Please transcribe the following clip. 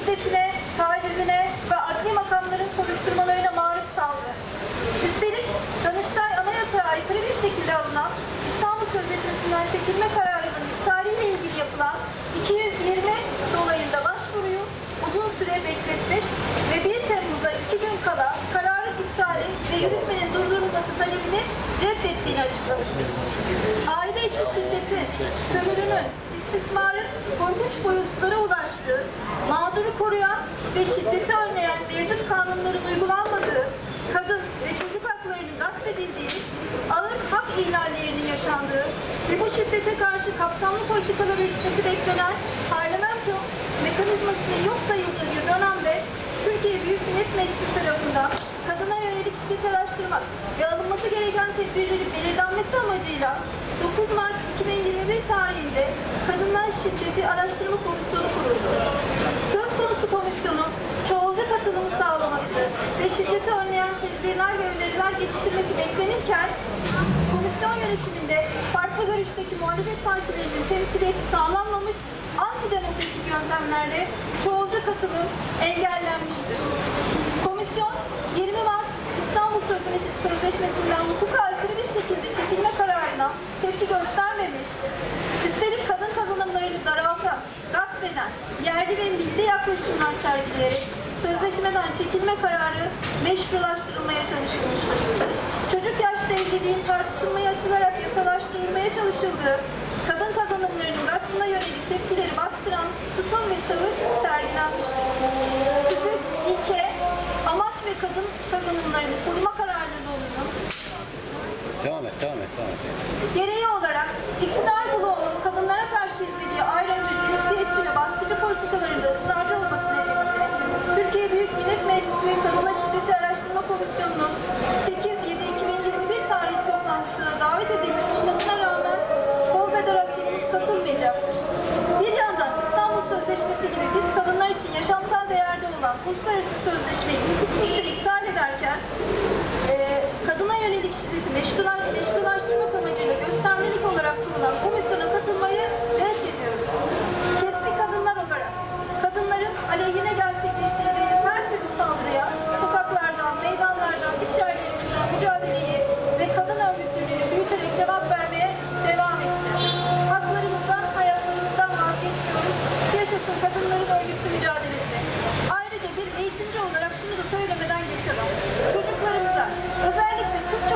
şiddetine, tacizine ve adli makamların soruşturmalarına maruz kaldı. Üstelik Danıştay Anayasa'ya aykırı bir şekilde alınan İstanbul Sözleşmesi'nden çekilme kararının iptaliyle ilgili yapılan 220 dolayında başvuruyu uzun süre bekletmiş ve 1 Temmuz'a 2 gün kala kararın iptali ve yürütmenin durdurulması talebini reddettiğini açıklamıştır. Aile içi şiddetin, sömürünün, istismarın korkunç boyutlara ulaştığı, mağduru koruyan ve şiddeti önleyen mevcut kanunların uygulanmadığı, kadın ve çocuk haklarının gasp edildiği, ağır hak ihlallerinin yaşandığı ve bu şiddete karşı kapsamlı politikalar yürütmesi beklenen parlamento mekanizmasının yok sayıldığı bir dönemde Türkiye Büyük Millet Meclisi tarafından kadına yönelik şiddeti araştırmak ve alınması gereken tedbirlerin belirlenmesi amacıyla 9 Mart 2021 tarihinde Kadınlar Şiddeti Araştırma Komisyonu kuruldu. Söz konusu komisyonun çoğulcu katılımı sağlaması ve şiddeti önleyen tedbirler ve öneriler geliştirmesi beklenirken, komisyon yönetiminde farklı görüşteki muhalefet partilerinin temsiliyeti sağlanmamış, antidemokratik yöntemlerle çoğulcu katılım engellenmiştir. Komisyon 20 Mart İstanbul Sözleşmesi'nden hukuka aykırı bir şekilde çekilme kararına tepki göstermemiş, üstelik kadın kazanımlarını daraltan, gasp eden, yerli ve milli yaklaşımlar sergileyerek sözleşmeden çekilme kararı meşrulaştırılmaya çalışılmıştır. Çocuk yaşta evliliğin tartışılmaya açılarak yasalaştırılmaya çalışıldığı, kadın kazanımlarının gaspına yönelik tepkileri bastıran tutum ve tavır sergilenmiştir. Tüzük, ilke, amaç ve kadın kazanımlarını koruma kararlılığımızın Devam et. gereği olarak iktidar bloğunun kadınlara karşı izlediği ayrımcı, cinsiyetçi ve baskıcı politikalarında ısrarcı olması nedeniyle Türkiye Büyük Millet Meclisi Kadına Şiddeti Araştırma Komisyonu'nun 8/7/2021 tarihli toplantısına davet edilmiş olmasına rağmen konfederasyonumuz katılmayacaktır. Bir yandan İstanbul Sözleşmesi gibi biz kadınlar için yaşamsal değerde olan uluslararası sözleşmeyi hukuksuzca iptal ederken kadına yönelik şiddeti meşrulaştırmak amacıyla göstermelik olarak kurulan komisyona katılmayı reddediyoruz. Kestik kadınlar olarak kadınların aleyhine gerçekleştireceğiniz her türlü saldırıya sokaklardan, meydanlardan, iş yerlerimizden mücadeleyi ve kadın örgütlülüğünü büyüterek cevap vermeye devam edeceğiz. Haklarımızdan, hayatlarımızdan vazgeçmiyoruz. Yaşasın kadınların örgütlü mücadelesi. Ayrıca bir eğitimci olarak şunu da söylemeden geçemem. Çocuklarımıza, özellikle kız